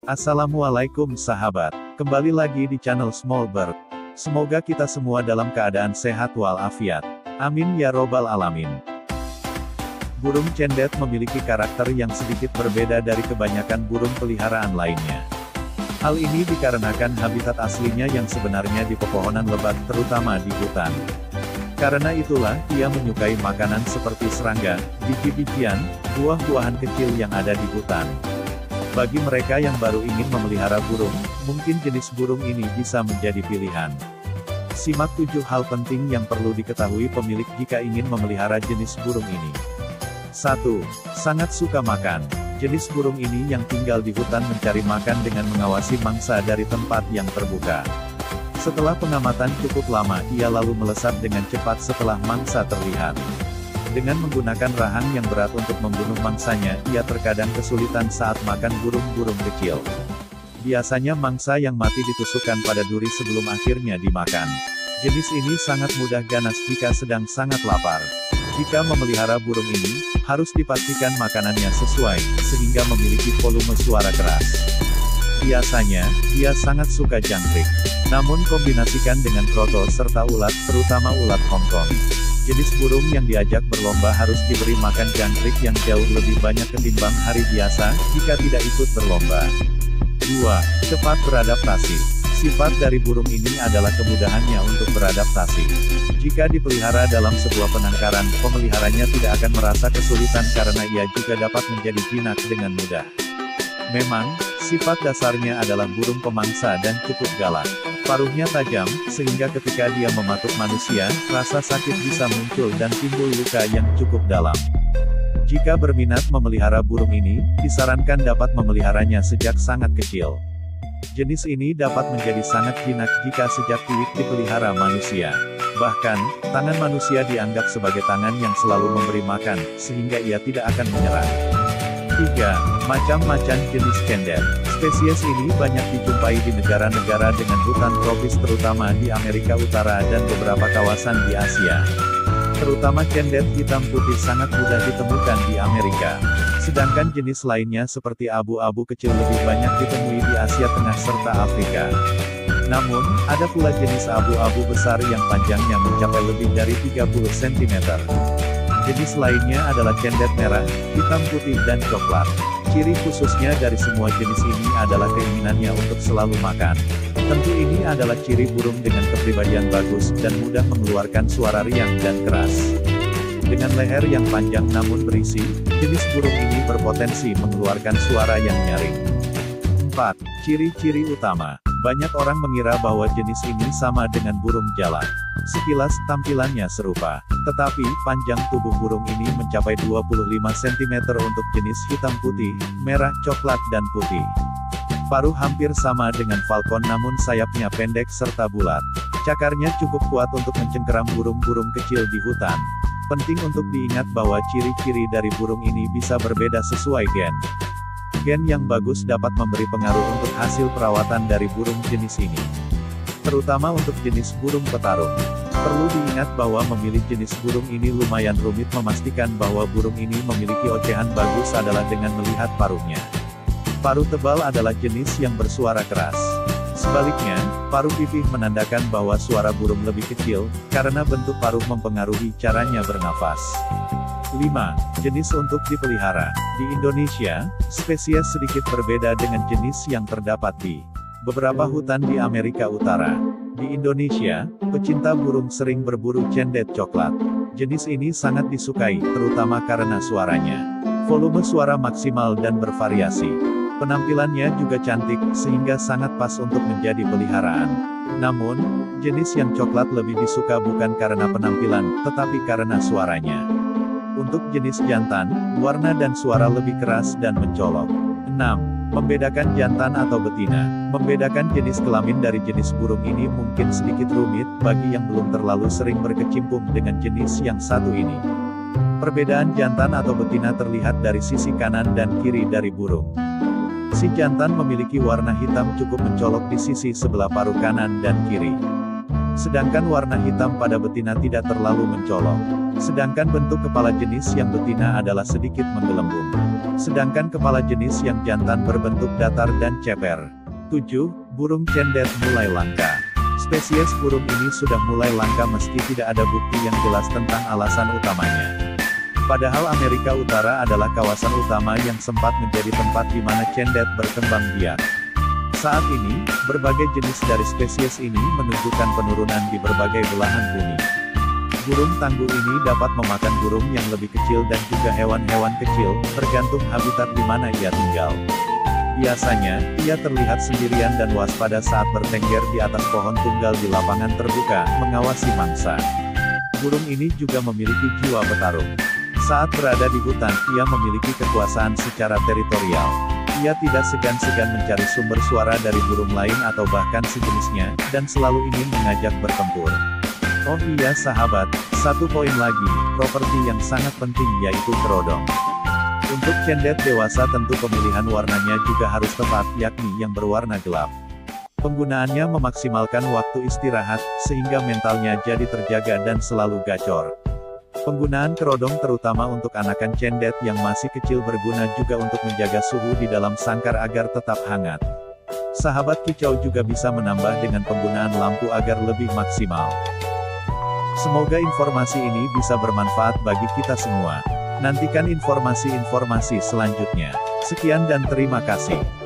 Assalamualaikum sahabat, kembali lagi di channel Small Bird. Semoga kita semua dalam keadaan sehat walafiat. Amin ya robbal alamin. Burung cendet memiliki karakter yang sedikit berbeda dari kebanyakan burung peliharaan lainnya. Hal ini dikarenakan habitat aslinya yang sebenarnya di pepohonan lebat terutama di hutan. Karena itulah, ia menyukai makanan seperti serangga, biji-bijian, buah-buahan kecil yang ada di hutan. Bagi mereka yang baru ingin memelihara burung, mungkin jenis burung ini bisa menjadi pilihan. Simak 7 hal penting yang perlu diketahui pemilik jika ingin memelihara jenis burung ini. 1. Sangat suka makan. Jenis burung ini yang tinggal di hutan mencari makan dengan mengawasi mangsa dari tempat yang terbuka. Setelah pengamatan cukup lama, ia lalu melesat dengan cepat setelah mangsa terlihat. Dengan menggunakan rahang yang berat untuk membunuh mangsanya, ia terkadang kesulitan saat makan burung-burung kecil. Biasanya mangsa yang mati ditusukkan pada duri sebelum akhirnya dimakan. Jenis ini sangat mudah ganas jika sedang sangat lapar. Jika memelihara burung ini, harus dipastikan makanannya sesuai, sehingga memiliki volume suara keras. Biasanya, dia sangat suka jangkrik. Namun kombinasikan dengan kroto serta ulat, terutama ulat Hongkong. Jenis burung yang diajak berlomba harus diberi makan jangkrik yang jauh lebih banyak ketimbang hari biasa, jika tidak ikut berlomba. 2. Cepat beradaptasi. Sifat dari burung ini adalah kemudahannya untuk beradaptasi. Jika dipelihara dalam sebuah penangkaran, pemeliharanya tidak akan merasa kesulitan karena ia juga dapat menjadi jinak dengan mudah. Memang, sifat dasarnya adalah burung pemangsa dan cukup galak. Paruhnya tajam, sehingga ketika dia mematuk manusia, rasa sakit bisa muncul dan timbul luka yang cukup dalam. Jika berminat memelihara burung ini, disarankan dapat memeliharanya sejak sangat kecil. Jenis ini dapat menjadi sangat jinak jika sejak cilik dipelihara manusia. Bahkan, tangan manusia dianggap sebagai tangan yang selalu memberi makan, sehingga ia tidak akan menyerang. 3. Macam-macam jenis cendet. Spesies ini banyak dijumpai di negara-negara dengan hutan tropis terutama di Amerika Utara dan beberapa kawasan di Asia. Terutama cendet hitam putih sangat mudah ditemukan di Amerika. Sedangkan jenis lainnya seperti abu-abu kecil lebih banyak ditemui di Asia Tengah serta Afrika. Namun, ada pula jenis abu-abu besar yang panjangnya mencapai lebih dari 30 cm. Jenis lainnya adalah cendet merah, hitam putih dan coklat. Ciri khususnya dari semua jenis ini adalah keinginannya untuk selalu makan. Tentu ini adalah ciri burung dengan kepribadian bagus dan mudah mengeluarkan suara riang dan keras. Dengan leher yang panjang namun berisi, jenis burung ini berpotensi mengeluarkan suara yang nyaring. 4. Ciri-ciri utama. Banyak orang mengira bahwa jenis ini sama dengan burung jalak. Sekilas, tampilannya serupa. Tetapi, panjang tubuh burung ini mencapai 25 cm untuk jenis hitam putih, merah, coklat dan putih. Paruh hampir sama dengan falcon namun sayapnya pendek serta bulat. Cakarnya cukup kuat untuk mencengkeram burung-burung kecil di hutan. Penting untuk diingat bahwa ciri-ciri dari burung ini bisa berbeda sesuai gen. Gen yang bagus dapat memberi pengaruh untuk hasil perawatan dari burung jenis ini. Terutama untuk jenis burung petarung. Perlu diingat bahwa memilih jenis burung ini lumayan rumit. Memastikan bahwa burung ini memiliki ocehan bagus adalah dengan melihat paruhnya. Paruh tebal adalah jenis yang bersuara keras. Sebaliknya, paruh pipih menandakan bahwa suara burung lebih kecil, karena bentuk paruh mempengaruhi caranya bernafas. 5. Jenis untuk dipelihara. Di Indonesia, spesies sedikit berbeda dengan jenis yang terdapat di beberapa hutan di Amerika Utara. Di Indonesia, pecinta burung sering berburu cendet coklat. Jenis ini sangat disukai, terutama karena suaranya. Volume suara maksimal dan bervariasi. Penampilannya juga cantik, sehingga sangat pas untuk menjadi peliharaan. Namun, jenis yang coklat lebih disuka bukan karena penampilan, tetapi karena suaranya. Untuk jenis jantan, warna dan suara lebih keras dan mencolok. 6. Membedakan jantan atau betina. Membedakan jenis kelamin dari jenis burung ini mungkin sedikit rumit, bagi yang belum terlalu sering berkecimpung dengan jenis yang satu ini. Perbedaan jantan atau betina terlihat dari sisi kanan dan kiri dari burung. Si jantan memiliki warna hitam cukup mencolok di sisi sebelah paruh kanan dan kiri. Sedangkan warna hitam pada betina tidak terlalu mencolok. Sedangkan bentuk kepala jenis yang betina adalah sedikit menggelembung. Sedangkan kepala jenis yang jantan berbentuk datar dan ceper. 7. Burung cendet mulai langka. Spesies burung ini sudah mulai langka meski tidak ada bukti yang jelas tentang alasan utamanya. Padahal Amerika Utara adalah kawasan utama yang sempat menjadi tempat di mana cendet berkembang biak. Saat ini, berbagai jenis dari spesies ini menunjukkan penurunan di berbagai belahan bumi. Burung tangguh ini dapat memakan burung yang lebih kecil dan juga hewan-hewan kecil, tergantung habitat di mana ia tinggal. Biasanya, ia terlihat sendirian dan waspada saat bertengger di atas pohon tunggal di lapangan terbuka, mengawasi mangsa. Burung ini juga memiliki jiwa petarung. Saat berada di hutan, ia memiliki kekuasaan secara teritorial. Ia tidak segan-segan mencari sumber suara dari burung lain atau bahkan sejenisnya, dan selalu ingin mengajak bertempur. Oh iya sahabat, satu poin lagi, properti yang sangat penting yaitu kerodong. Untuk cendet dewasa tentu pemilihan warnanya juga harus tepat, yakni yang berwarna gelap. Penggunaannya memaksimalkan waktu istirahat, sehingga mentalnya jadi terjaga dan selalu gacor. Penggunaan kerodong terutama untuk anakan cendet yang masih kecil berguna juga untuk menjaga suhu di dalam sangkar agar tetap hangat. Sahabat kicau juga bisa menambah dengan penggunaan lampu agar lebih maksimal. Semoga informasi ini bisa bermanfaat bagi kita semua. Nantikan informasi-informasi selanjutnya. Sekian dan terima kasih.